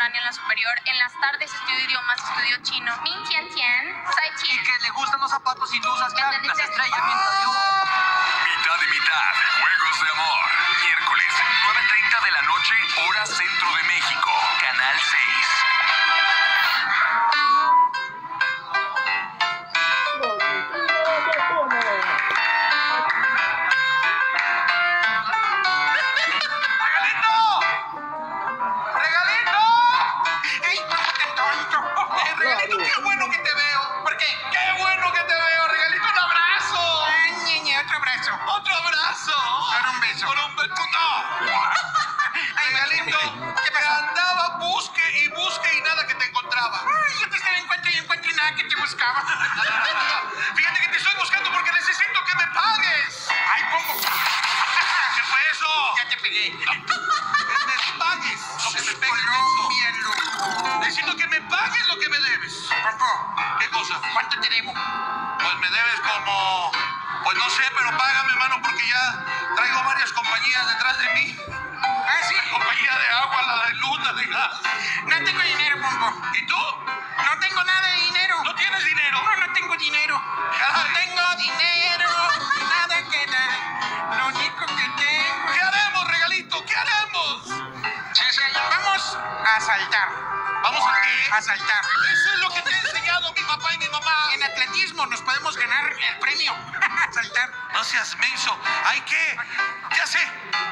Unani en la superior. En las tardes estudio idiomas, estudio chino. Min Tian Tian, Sai Y Tian. que le gustan los zapatos y tú usas ¿Me las entendiste? estrellas mientras yo... Mitad y mitad. Juegos de amor. Miércoles, 9:30 de la noche, hora Centro de México. Canal 6. Regalito, qué bueno que te veo. ¿Por qué? ¡Qué bueno que te veo, Regalito! ¡Un abrazo! Ay, ñeñe, otro abrazo. ¡Otro abrazo! Por un beso. Por un beso. ¡No! Regalito, que me andaba busque y nada que te encontraba. Ay, yo te estaba encuentro y nada que te buscaba. Fíjate que te estoy buscando porque necesito que me pagues. Ay, ¿cómo? ¿Qué fue eso? Ya te pegué. Me pagues lo que me pegues. Colombia, loco. Necesito que me pagues lo que me debes. Pompo. ¿Qué cosa? ¿Cuánto te debo? Pues me debes como... Pues no sé, pero págame, hermano, porque ya traigo varias compañías detrás de mí. Ah, sí. Compañía de agua, la de luz, la de gas. No tengo dinero, Pompo. ¿Y tú? No tengo nada de dinero. ¿No tienes dinero? No tengo dinero. Caray. No tengo dinero. Nada que dar. Lo único que tengo... ¿Qué haremos, Regalito? ¿Qué haremos? Sí, vamos a saltar. ¿Vamos a qué? A saltar. Eso es lo que te he enseñado mi papá y mi mamá. En atletismo nos podemos ganar el premio. Saltar. No seas menso. ¿Hay qué? Ya sé.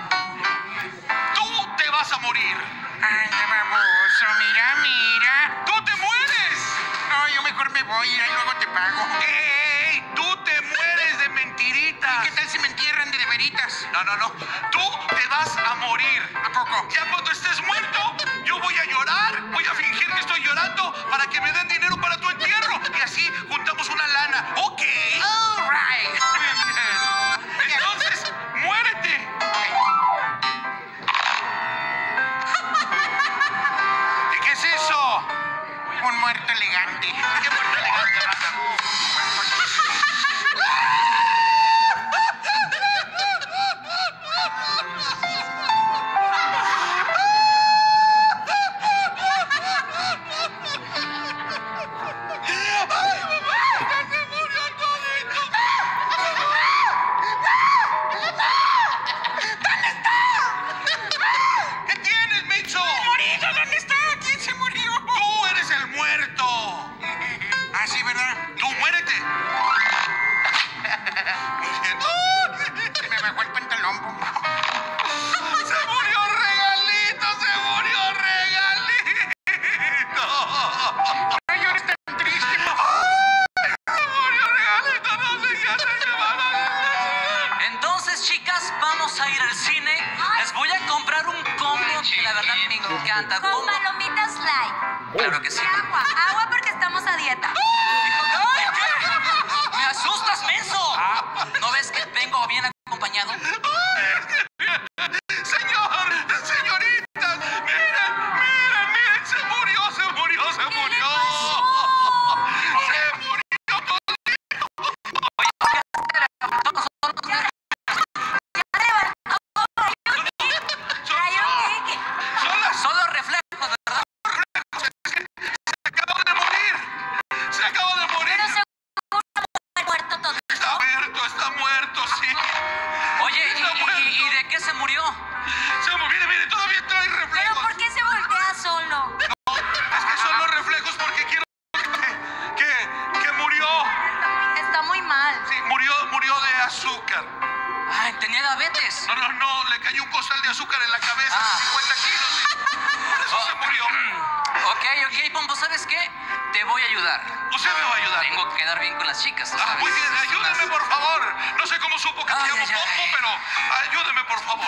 Tú te vas a morir. Ay, qué baboso. Mira. ¡Tú te mueres! No, yo mejor me voy y luego te pago. ¡Ey! ¡Tú te mueres de mentiritas! ¿Y qué tal si me entierran de veritas? No. Tú te vas a morir. ¿A poco? Ya cuando estés muerto, yo voy a llorar, voy a fingir que estoy llorando para que me den dinero para tu entierro. Y así juntamos una lana. ¿Ok? All right. Muy bien. Entonces, muérete. ¿Y qué es eso? Un muerto elegante. ¿Qué muerto elegante, rata? ¿Qué tienes, Mencho? ¡Morito! ¿Dónde está? ¿Quién se murió? ¡Tú eres el muerto! Ah, sí, ¿verdad? ¡Tú muérete! Se me bajó el pantalón. ¡Se murió Regalito! ¡Se murió Regalito! No llores tan triste. ¡Se murió Regalito! ¡No sé qué hacer, hermano! Entonces, chicas, vamos a ir al cine. Les voy a comprar un combo que la verdad me encanta. Con ¿Cómo? palomitas light. Claro que sí. Agua porque estamos a dieta. ¡Ay, qué! ¡Me asustas, menso! ¿No ves que vengo bien acompañado? Señoritas, miren, se murió. Se murió. Son los reflejos, ¿verdad? Se acaba de morir. Pero seguro muerto todo. Está muerto, sí. Oye, Está muerto. ¿y de qué se murió? Mire, todavía trae ¿Pero reflejos. por qué se voltea solo? Es que son los reflejos porque quiero que murió. Está muy mal. Sí, murió de azúcar. Ay, tenía diabetes. No, le cayó un costal de azúcar en la cabeza de 50 kilos. Sí. Por eso se murió. Ok, Pompo, ¿sabes qué? Te voy a ayudar. Usted me va a ayudar. Tengo que quedar bien con las chicas, ¿tú sabes? Muy bien, ayúdeme por favor. No sé cómo supo que me llamo Pompo, pero ayúdeme por favor.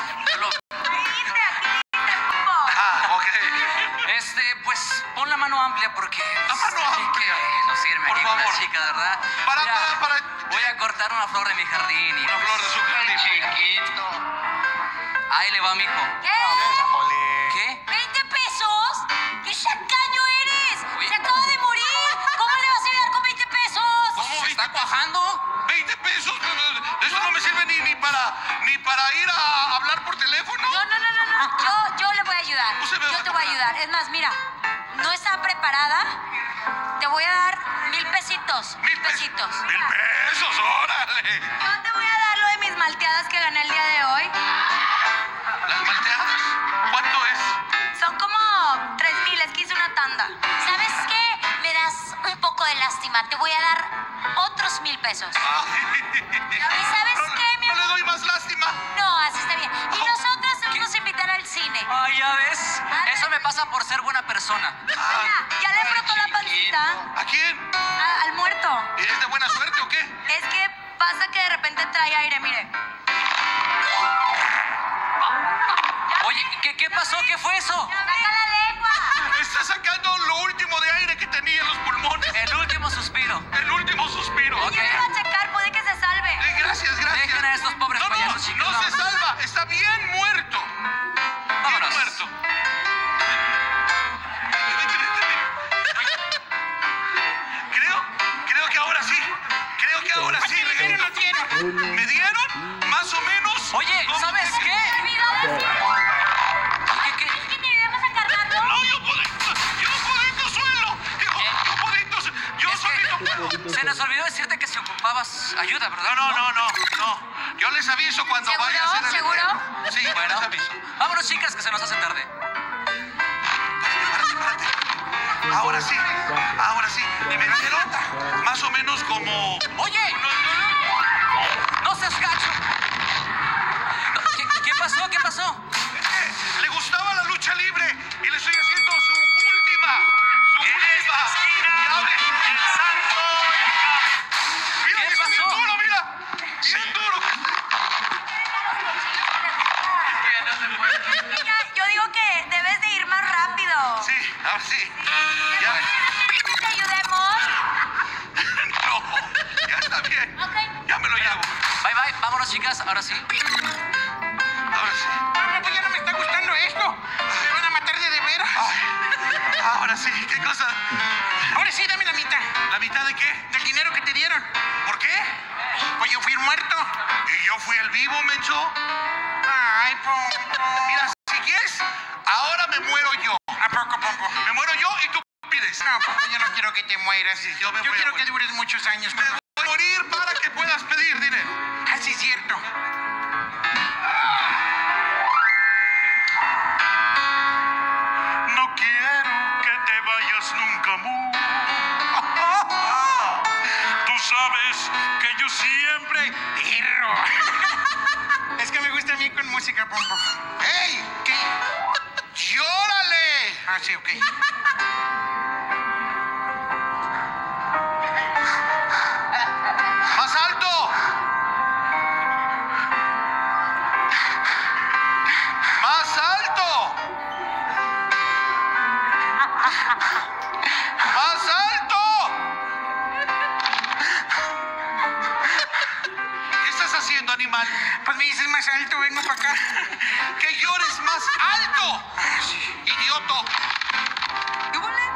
Ok. Pues pon la mano amplia porque... La mano hay amplia. que lucirme Por aquí con favor. las chicas, ¿verdad? Para. Voy a cortar una flor de mi jardín y... Una flor de su jardín. Chiquito. Ahí le va, mijo. ¿Qué? ¿20 pesos? ¡Qué chacaño eres! Oye. ¡Se acaba de morir! ¿Cómo le vas a ayudar con 20 pesos? ¿Cómo se está cuajando? 20 pesos. Eso no me sirve ni para ir a hablar por teléfono. No. Yo le voy a ayudar. Usted me va Yo a te voy a comprar. ayudar. Es más, mira, no está preparada, te voy a dar 1,000 pesitos. 1,000 pesitos. 1,000 pesos, órale. Yo te voy a dar lo de mis malteadas que gané el día de hoy. ¿Las malteadas? ¿Cuánto es? Son como 3,000, es que hice una tanda. ¿Sabes qué? Me das un poco de lástima. Te voy a dar otros 1,000 pesos. ¿Y sabes qué, mi No amor? le doy más lástima. No, así está bien. Y nosotros te vamos a invitar al cine. Ay, ya ves. Eso me pasa por ser buena persona. Mira, ya le frotó la pancita ¿A quién? al muerto. ¿Es de buena suerte o qué? Es que pasa que de repente trae aire, mire. Oye, ¿qué pasó? ¿Qué fue eso? ¡Saca la lengua! Está sacando lo último de aire que tenía en los pulmones. El último suspiro. El último suspiro. Ok. Llévelo a checar, puede que se salve. Gracias, gracias. Dejen a estos pobres no, payasos, chicos. No se salva. Está bien muerto. Vámonos. Bien muerto. Creo que ahora sí. Creo que ahora sí. ¿Me dieron? Más o menos. Oye, ¿Cómo ¿sabes que- qué? ¿Qué? ¿Es que deberíamos a cargarlo? No, yo podito suelo. Yo solito puedo. Se nos olvidó decirte que si ocupabas ayuda, ¿verdad? No. Yo les aviso cuando ¿Seguro? vaya a hacer el... ¿Seguro? Sí, Bueno, les aviso. vámonos, chicas, que se nos hace tarde. Espérate. Ahora sí. ¿Y me dieron? Más o menos como... Oye, no seas gacho. ¿Qué pasó? ¿Qué pasó? Le gustaba la lucha libre y le estoy haciendo su última. Y hable. Mira, ¿Qué que está bien pasó? duro, mira. Bien duro. Yo digo que debes de ir más rápido. Sí, ahora sí. Ya. ¿Te ayudemos? No, ya está bien. Ok. Ya me lo llevo. Bye, vámonos, chicas, ahora sí. Ahora sí. Pues ya no me está gustando esto. Me van a matar de veras. Ay, ahora sí. ¿Qué cosa? Ahora sí, dame la mitad ¿La mitad de qué? del dinero que te dieron. ¿Por qué? Pues yo fui el muerto. Y yo fui el vivo, menso. Ay, Pompo. Mira, si quieres, ahora me muero yo. ¿A poco, Pompo? Me muero yo y tú pides. No, Pompo, yo no quiero que te mueras. Sí, yo me voy a quiero morir. que dures muchos años. Me voy a morir para que puedas pedir dinero. Así es cierto. No quiero que te vayas nunca, amor. Tú sabes que yo siempre... Perro. Es que me gusta a mí con música, Pompo. ¡Ey! ¿Qué? ¡Llórale! Ah, sí, ok. ¡Más alto! ¡Más alto! ¡Más alto! ¿Qué estás haciendo, animal? Pues me dices más alto, vengo para acá. ¡Que llores más alto! ¡Idioto! ¿Qué huele?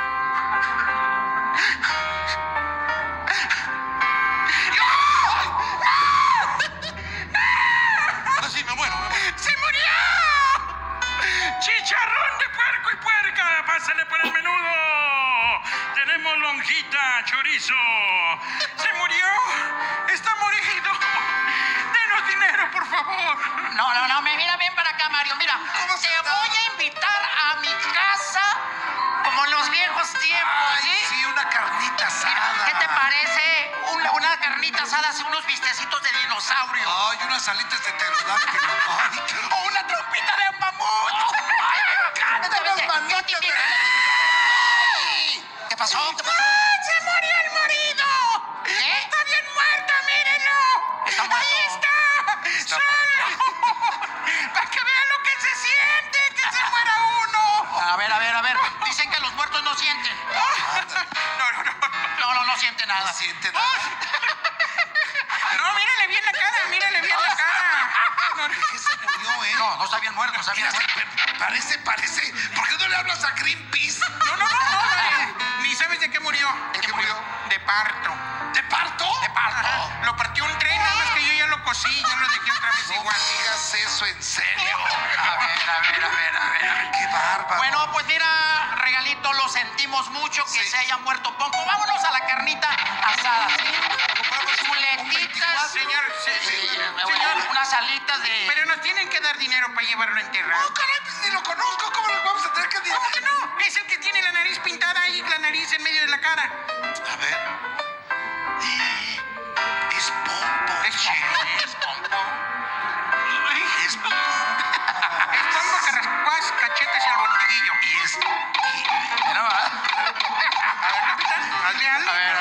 Así me muero. ¡Se murió! ¡Chicharrón de puerco y puerca! ¡Pásale por el menudo! Tenemos lonjita, chorizo. ¡Se murió! ¡Está morido! ¡Denos dinero, por favor! No, mira, ven para acá, Mario. Mira, te voy a invitar a mi casa como en los viejos tiempos, ¿sí? Sí, una carnita asada. ¿Qué te parece? Una carnita asada, así unos vistecitos de dinosaurio. Ay, unas alitas de pterodáctilo. Ay, qué... O una trompita de mamut. Ay, ven acá, No te veas yo manita, te invito. Ay. ¿Qué pasó? ¿Qué pasó? ¡Ay, se murió el marido! ¿Qué? ¡Está bien muerto, mírenlo! Está muerto. ¡Ahí está! ¡Solo! ¡Para que vean lo que se siente! ¡Que se muera uno! A ver. Dicen que los muertos no sienten. No sienten nada. No siente nada. No, mírele bien la cara, mírele bien la cara. ¿Qué se murió, eh? No está bien muerto, está bien Mira, muerto. parece. ¿Por qué no le hablas a Greenpeace? No. Ni sabes de qué murió. ¿De qué murió? De parto. ¿De parto? De parto. Ajá. Lo partió un tren, nada más que yo ya lo cosí, ya lo dejé otra vez No igual. digas eso en serio. A ver. Qué bárbaro. Bueno, pues mira, regalito. todos lo sentimos mucho que Sí. se haya muerto Pompo. Vámonos a la carnita asada, ¿sí? Compramos un Chuletitas. 24. Señor, Señor, unas alitas de... pero nos tienen que dar dinero para llevarlo a enterrar. No, caray, pues ni lo conozco. ¿Cómo lo vamos a tener que decir? ¿Cómo que no? Es el que tiene la nariz pintada ahí, la nariz en medio de la cara. A ver. Es Pompo. Es Pompo. Es Pompo. Es Pompo que rascuas cachetes y al bordillo. Y es... No, ¿verdad? A ver, capitán, hazle algo. A ver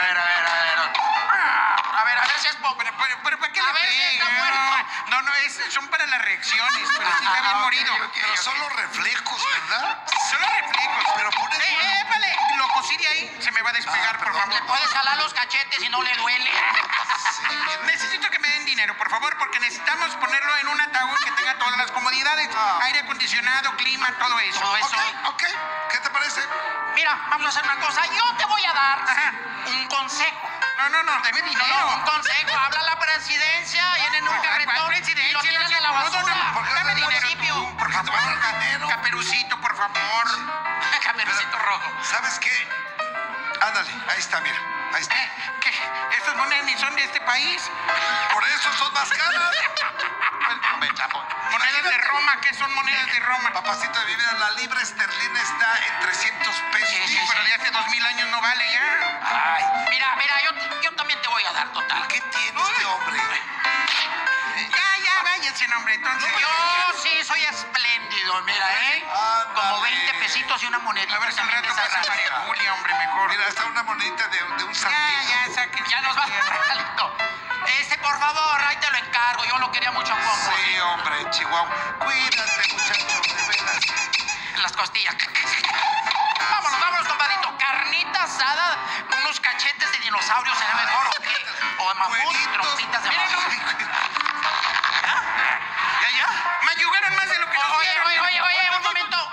si es Pompo. Pero ¿para qué A le ver si está pega? muerto. No, son para las reacciones, pero sí está bien morido. Pero son los reflejos, ¿verdad? Son los reflejos. Pero pones... Vale, lo cosí de ahí, se me va a despegar, por perdón. Le favor. puedes jalar los cachetes y no le duele. Sí, bien. Necesito que me den dinero, por favor, porque necesitamos ponerlo en un ataúd que tenga todas las comodidades. Aire acondicionado, clima, todo eso. Todo eso. Ok. ¿Qué te parece? Mira, vamos a hacer una cosa. Yo te voy a dar Ajá. un consejo. No, deme dinero. Un consejo. Habla a la presidencia, vienen un ¿Cuál carretón presidencia? y lo tiran No, a la basura. ¿Por qué Dame no dinero municipio? tú, ¿Por qué te voy a dar dinero? Caperucito, por favor. Caperucito rojo. ¿Sabes qué? Ándale, ahí está, mira. Ahí está. ¿Qué? ¿Estos monedas ni son de este país? Por eso son más caras. Monedas de Roma, ¿qué son monedas de Roma? Papacito de mi vida, la libra esterlina está en 300 pesos. Sí, pero de hace 2000 años no vale ya. Ay, Mira, yo también te voy a dar, total. ¿qué tiene este hombre? Ya, váyanse, hombre, entonces. Yo sí soy espléndido, mira, ¿eh? Como 20 pesitos y una monedita. A ver si al también rato de esa pasa María raza. Julia, hombre, mejor. Mira, está una monedita de un santillo. Ya, saquen. Ya nos va saliendo. Por favor, ahí te lo encargo. Yo lo quería mucho a Pompo. Sí, hombre, Chihuahua. Cuídate, muchacho, de veras. Las costillas. Vámonos, compadrito. Carnita asada con unos cachetes de dinosaurio será mejor o qué? O de mamut, Cueritos. trompitas de Miren, mamut. Ya. Me ayudaron más de lo que nos dieron. Oye, un momento.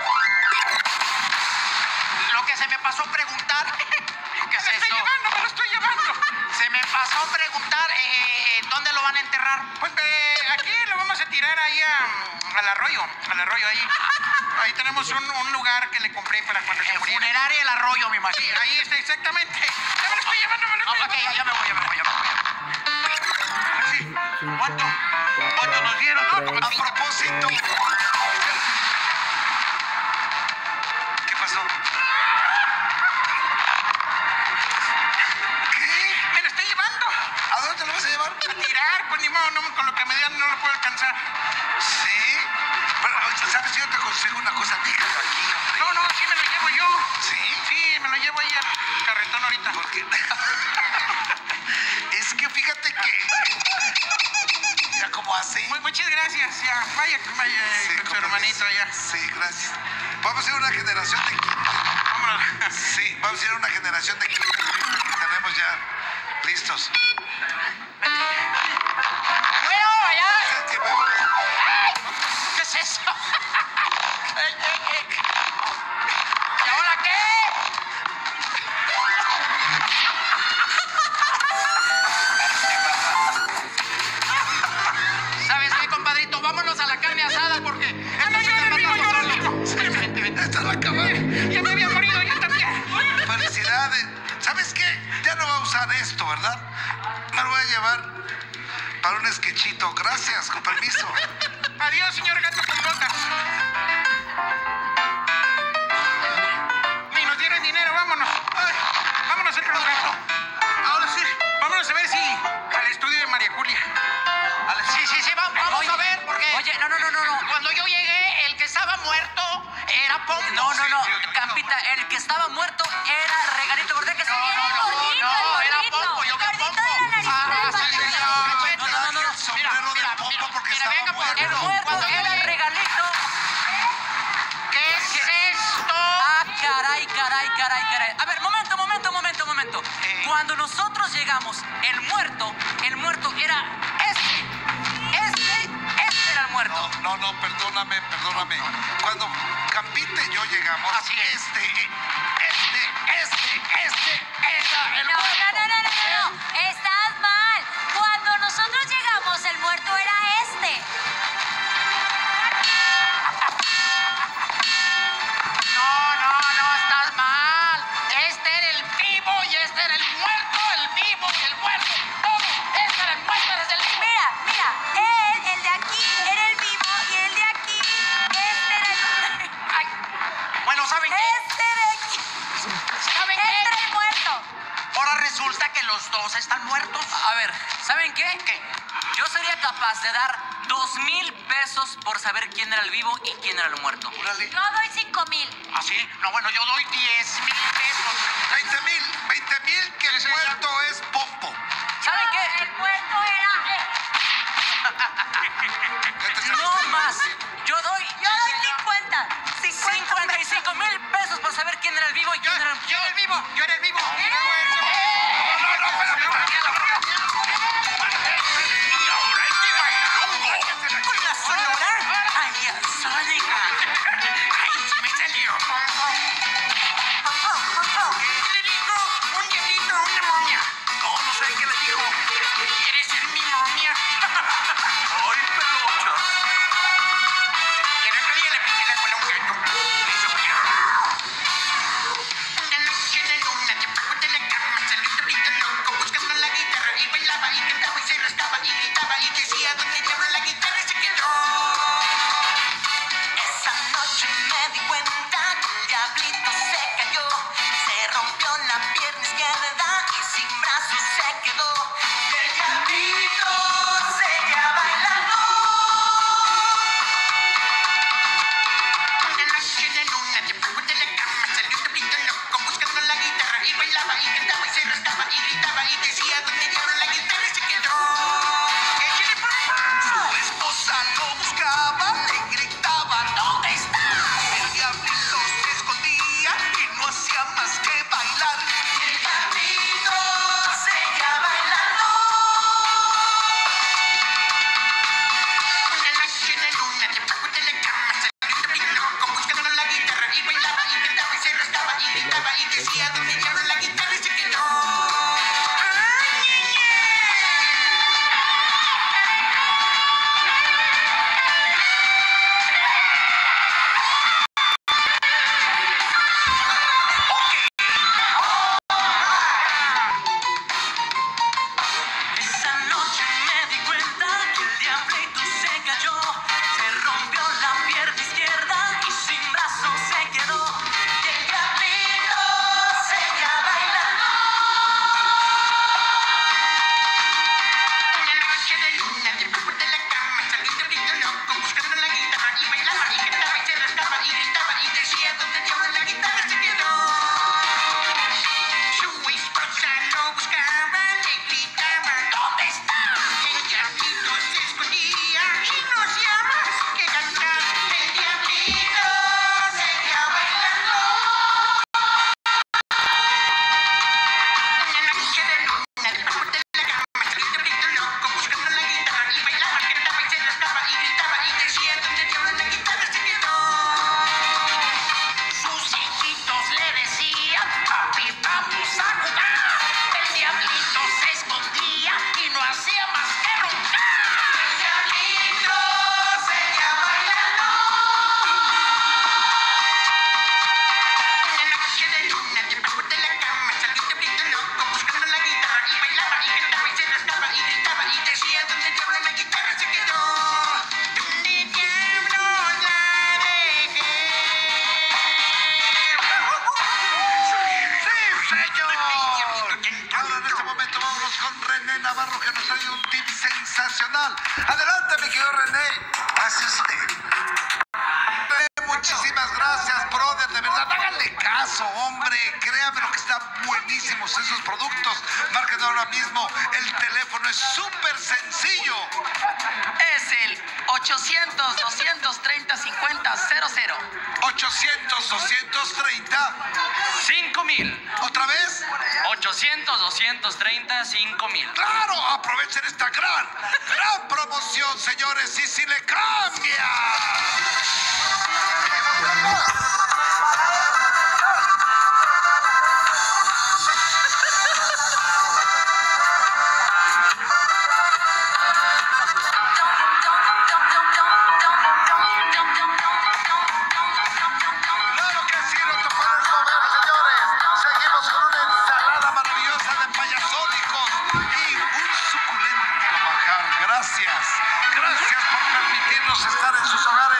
Lo que se me pasó preguntar. ¿Qué es Me lo eso? estoy llevando. Se me pasó preguntar dónde lo van a enterrar. Pues aquí lo vamos a tirar ahí al arroyo ahí. Ahí tenemos un lugar que le compré para cuando se muriera. Funeraria El Arroyo, me imagino. Ahí está, exactamente. Ya me lo estoy llevando, Ok, ya me voy. Sí. ¿Cuánto nos dieron? No, como A propósito. ¿Qué pasó? ¿Qué? me lo estoy llevando. ¿A dónde lo vas a llevar? A tirar, pues ni modo, no, con lo que me dieron no lo puedo alcanzar. Sí. Pero, ¿sabes? Yo te consigo una cosa, déjalo aquí, hombre. No, sí me lo llevo yo. ¿Sí? Sí, me lo llevo ahí al carretón ahorita. Porque es que fíjate que mira cómo hace. Muchas gracias, ya. Vaya Sí, con su cómo hermanito dice. allá. Sí, gracias. Vamos a ir a una generación de Vámonos. sí, vamos a ir a una generación de que tenemos ya listos. Bueno, ya. Es que me- ¿Qué es eso? ¿Y ahora qué? ¿Sabes qué, compadrito? Vámonos a la carne asada porque... No, yo ahora mismo, yo ahora mismo. Esta es la cámara. Ya me había morido yo también. Felicidades. ¿Sabes qué? Ya no va a usar esto, ¿verdad? Me lo voy a llevar para un esquechito. Gracias, con permiso. Adiós, señor gato con botas. Ni nos dieron dinero, vámonos. Ay, vámonos a otro lugar. Ahora sí, vámonos a ver si al estudio de María Julia. Sí, vamos a ver porque... Oye, no. Cuando yo llegué, el que estaba muerto era Pompo. No. Campita, el que estaba muerto era Regalito Gordé, que se No, era Pompo, yo vi a Pompo. No. El sombrero de Pompo porque estaba venga, muerto. El muerto Cuando yo era el llegué- Regalito. ¿Qué es esto? Ah, caray. A ver, momento. Cuando nosotros llegamos, el muerto era este era el muerto. No, perdóname. Cuando Campita y yo llegamos, Así es. este era el No. Estás mal. Cuando nosotros llegamos, el muerto era este. No, estás ¿saben qué? ¿Saben qué? Entra el muerto. Ahora resulta que los dos están muertos. A ver, ¿saben qué? ¿Qué? Yo sería capaz de dar 2,000 pesos por saber quién era el vivo y quién era el muerto. Yo doy 5,000. ¿Ah, sí? No, bueno, yo doy 10,000 pesos. 20,000 que el muerto es Pompo. ¿Saben qué? El muerto era... No más. Yo doy Yo doy 50. 55,000 pesos por saber quién era el vivo y quién era el muerto. Yo era el vivo, yo era el vivo. Con la sonora aliasónica. ¡Ay, sí me salió! ¿Qué le dijo? ¿Un diablito o una momia? No sé qué le dijo. ¿Quieres ser mi momia? ¡Ay, pelochas! Y el otro día le pinté la cola a un gato. Me hizo miau. Una noche de luna, debajo de la cama, salió un diablito loco buscando la guitarra y bailaba y cantaba y se rascaba y gritaba y decía: ¿dónde diablo la guitarra se quedó? Esa noche me di cuenta que el diablito se cayó, se rompió la pierna izquierda y sin brazos se quedó. Y el diablito seguía bailando. Una noche de luna, debajo de la cama, salió un diablito loco buscando la guitarra y bailaba y cantaba y se rascaba y gritaba y decía: ¿dónde diablo la guitarra se quedó? ¡Échale, papá! Su esposa lo buscaba, le gritaba: ¿dónde está? El diablito se escondía y no hacía más que bailar. Y el diablito seguía bailando. Una noche de luna, debajo de la cama, salió un diablito loco buscando la guitarra y bailaba y cantaba y se rascaba y gritaba y decía: ¿dónde diablo la guitarra se quedó? Esa noche me di cuenta que el diablito se cayó, se rompió la pierna izquierda y sin brazos se quedó. Y el diablito seguía bailando. Una noche de luna, debajo de la cama, salió un diablito loco buscando la guitarra y bailaba y cantaba y se rascaba y gritaba y decía: ¿dónde diablo la guitarra se quedó? Su esposa lo buscaba, le gritaba: ¿dónde está? El diablito se escondía y no hacía más que cantar. El diablito seguía bailando. Una noche de luna, debajo de la cama, salió un diablito loco buscando la guitarra y bailaba, cantaba y se rascaba y gritaba y decía: ¿dónde diablo la guitarra se quedó? Sus hijitos le decían: papi, vamos a jugar. El diablito se escondía y no hacía más que roncar. El diablito seguía bailando. Una noche de luna, debajo de la cama, salió un diablito loco buscando la guitarra y bailaba y cantaba y se rascaba y gritaba y decía: ¿dónde diablo la guitarra se quedó? ¿Dónde diablo la dejé? ¡Sí, señor! Ahora en este momento vámonos con René Navarro, que nos trae un tip sensacional. Adelante, mi querido René. Gracias. René, muchísimas gracias, brother. De verdad, háganle caso, hombre. Créame lo que están buenísimos esos productos. Marquen ahora mismo. El teléfono es súper sencillo. Es el 800-230-5000. 800-230. 5,000. ¿Otra vez? 800-230-5000. ¡Claro! Aprovechen esta gran promoción, señores. Y si le cambia. Claro que sí, no te puedes mover, señores. Seguimos con una ensalada maravillosa de payasónicos y un suculento manjar. Gracias. Gracias por permitirnos estar en sus hogares.